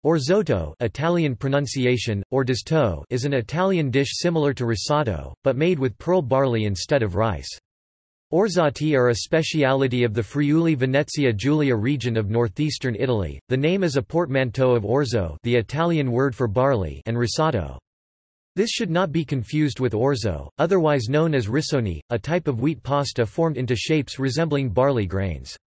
Orzotto Italian pronunciation, Ordestò is an Italian dish similar to risotto, but made with pearl barley instead of rice. Orzotti are a speciality of the Friuli-Venezia Giulia region of northeastern Italy. The name is a portmanteau of orzo, the Italian word for barley, and risotto. This should not be confused with orzo, otherwise known as rissoni, a type of wheat pasta formed into shapes resembling barley grains.